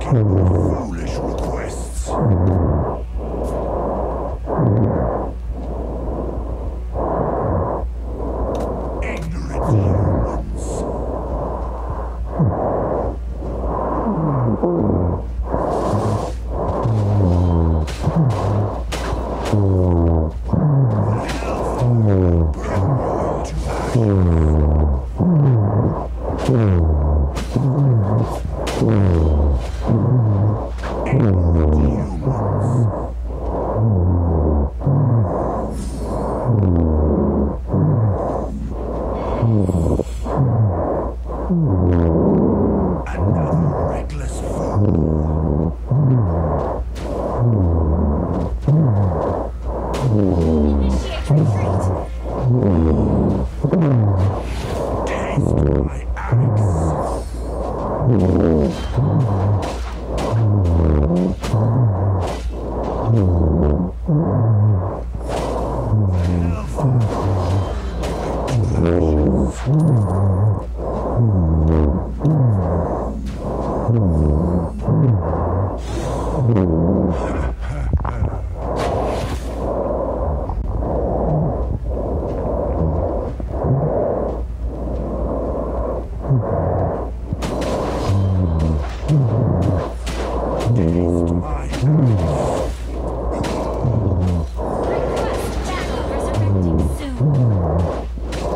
making foolish requests. Ignorant humans. Another reckless fool. Initiate retreat. Taste my Arix. Taste my Request backup resurrecting soon.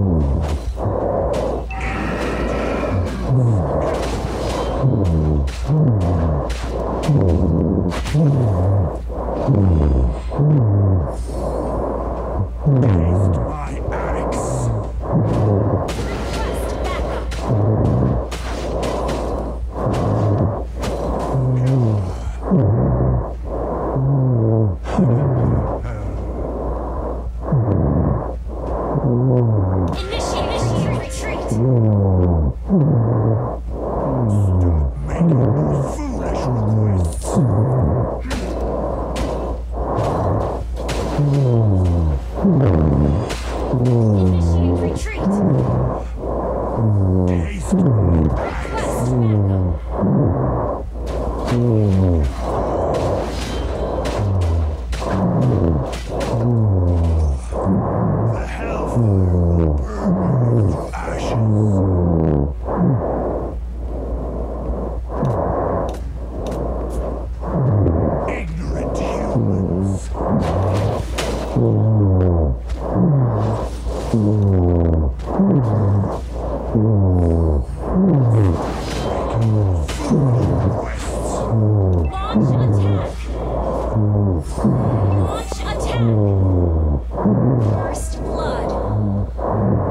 Taste my Arix. Request backup. Initiate retreat. Making foolish requests. Initiate retreat. Taste my Request The hellfire will burn you to ashes. Ignorant humans. Requests. Launch attack. First blood.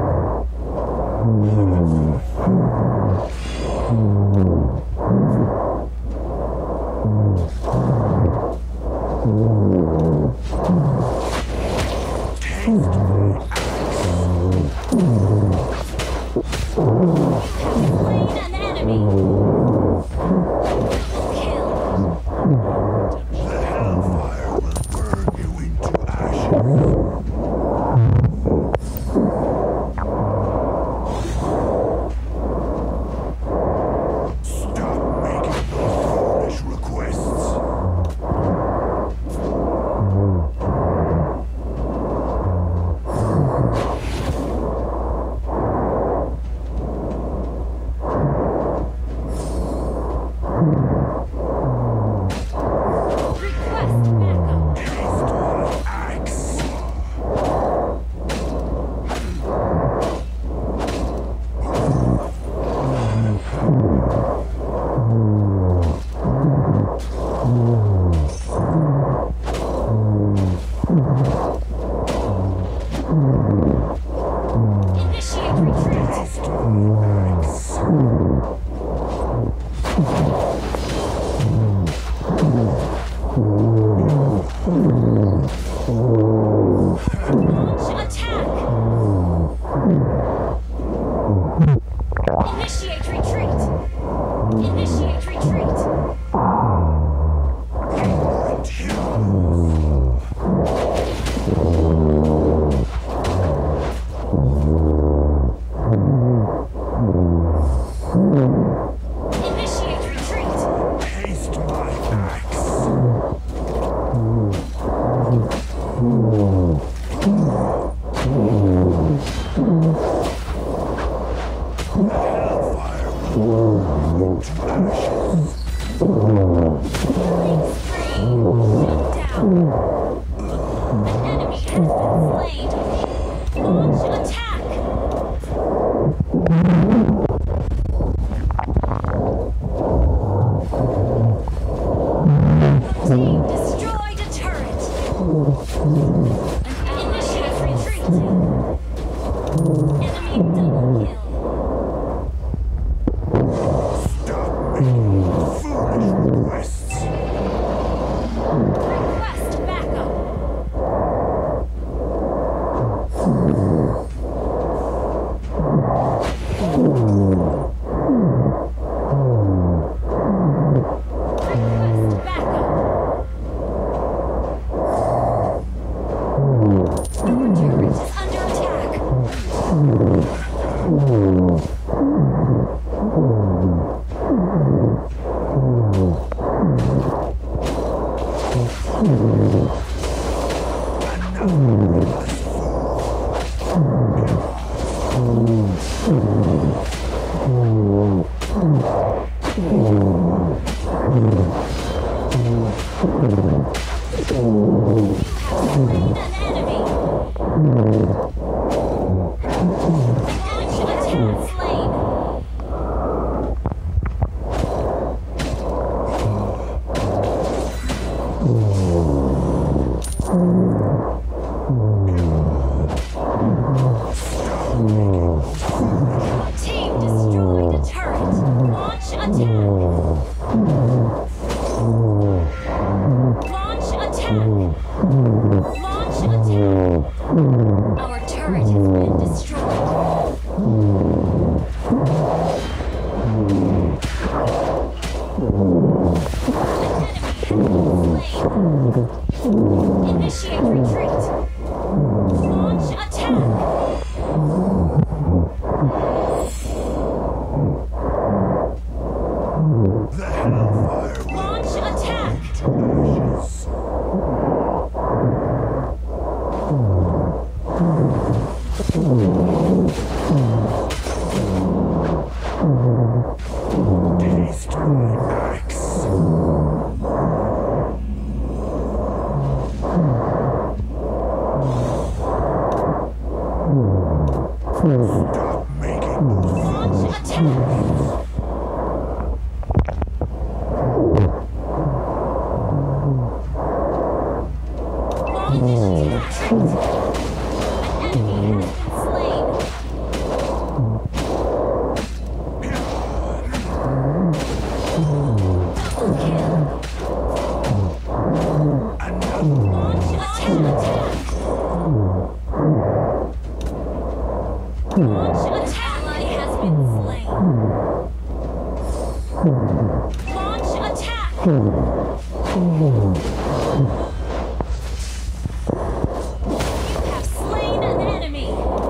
Slain an enemy. Kill. The hellfire will burn you into ashes. Stop making those foolish requests. Hellfire will burn you to ashes. Killing spree. Shut down. An enemy has been slain. Launch attack. Team destroyed a turret. Initiate retreat. Enemy double kill. Stop making foolish requests. Request backup. Request backup. Our turret is under attack. An enemy. Launch attack slain. Team destroyed a turret. Launch attack. Launch attack. Launch attack. Our turret has been destroyed. Initiate retreat. Launch attack. The Hellfire will Launch attack. ashes. Taste my axe. Stop making Launch attack. Launch attack. An enemy has been slain. Double kill. Launch attack. Launch attack. Ally has been slain. Launch attack. You have slain an enemy.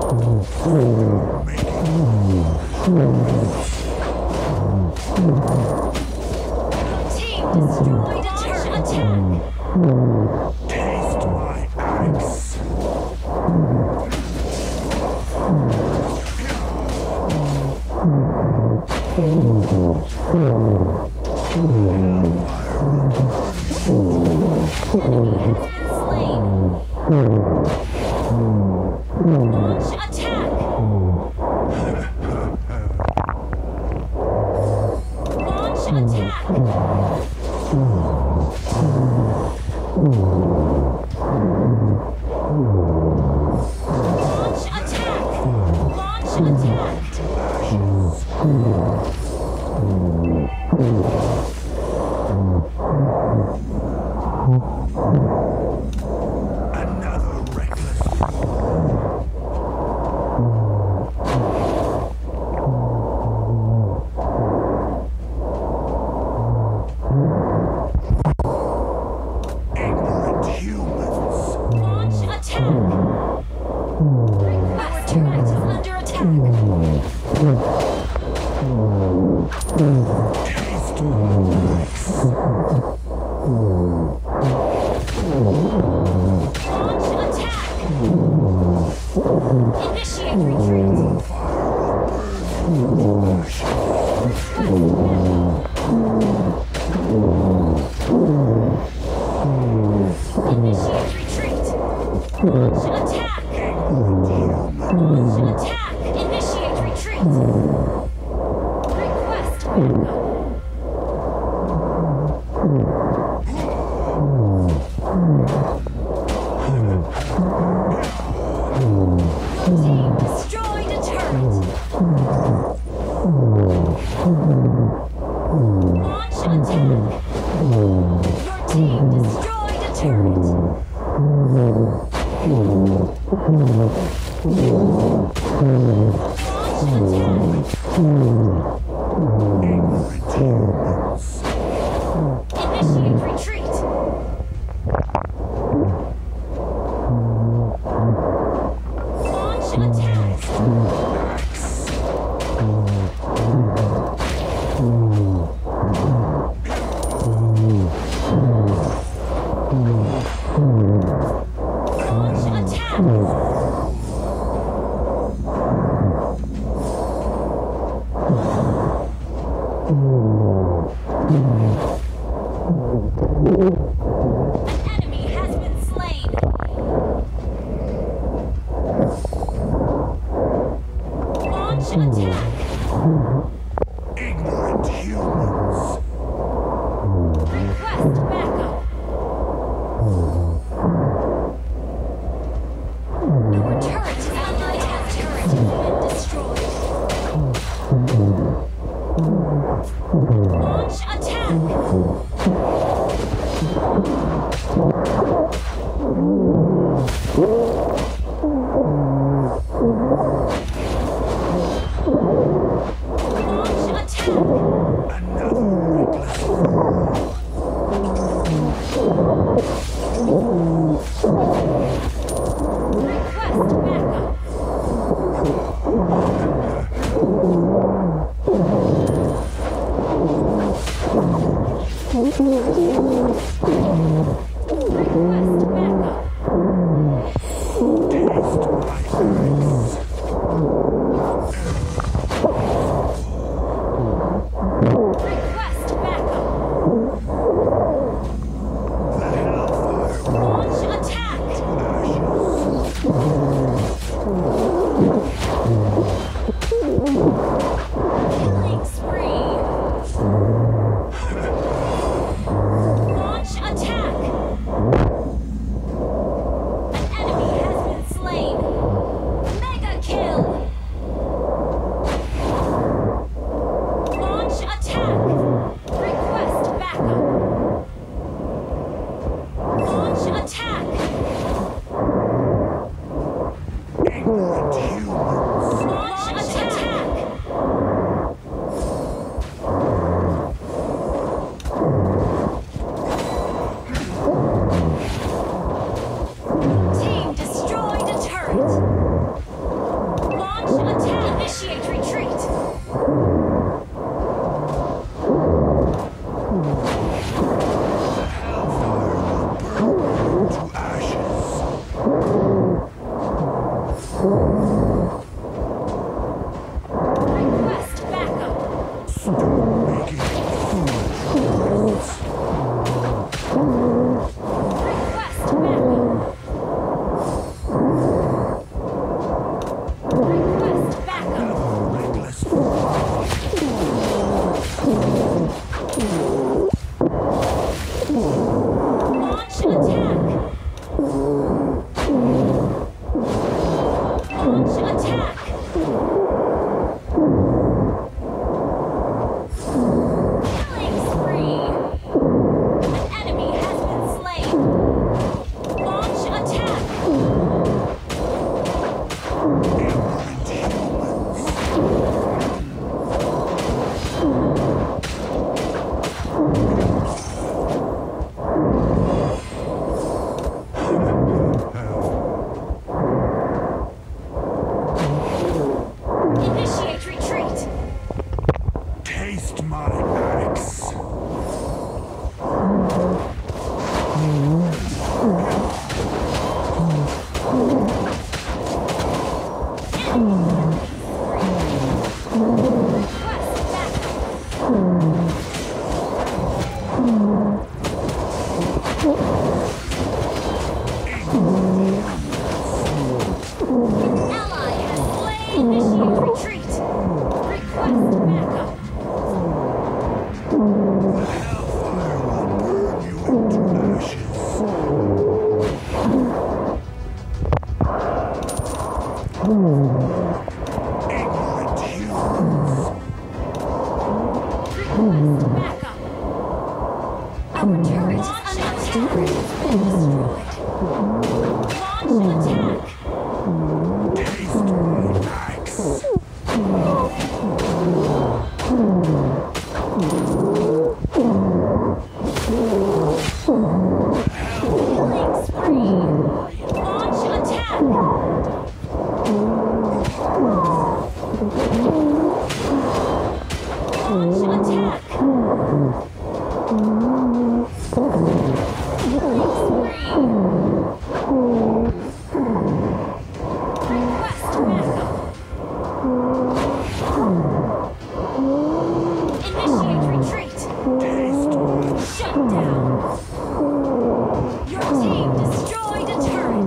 Team destroyed a turret. Attack. Taste my axe. Enemy has been slain. Launch attack. Launch attack. Launch attack. Launch attack. Another reckless. Ignorant humans. Launch attack. Our turret is under attack. Taste my axe. Launch attack. Initiate retreat. Fire will burn Initiate retreat. Launch attack. Launch attack. Initiate retreat. Request backup. Your team destroyed a turret. Launch attack. Your team destroyed a turret. Launch attack. Initiate retreat. Launch attack. Launch attack. An enemy has been slain. Launch attack. Ignorant humans. Request backup. Our turret is allied. Our turret has been destroyed. Launch attack. Launch attack. Another reckless fool. Request backup. Request backup. Taste my axe. Request backup. The hellfire Launch attack. Killing spree. Launch attack. An enemy has been slain. Mega kill. Launch attack. Request backup. Launch attack. ignorant humans. Launch attack. Team destroyed a turret. Launch attack. Initiate retreat. To ashes. Request backup. Making fools. Request backup. Request backup. Reckless fool. Launch attack. Launch attack. Killing spree. An enemy has been slain. Launch attack. Ignorant humans. Initiate retreat. Taste my axe. Request backup. Ally has slain. Initiate retreat. Request backup. Hellfire will burn you into ashes. Ignorant humans. Request backup. Our turret is under attack. Destroyed. Launch an attack. Taste my axe. Killing spree. Launch an attack. Launch an attack. Killing spree. Request backup. Initiate retreat. Taste my Shut down. Your team destroyed a turret.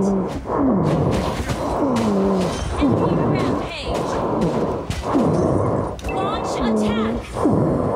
Enemy rampage. Launch an attack.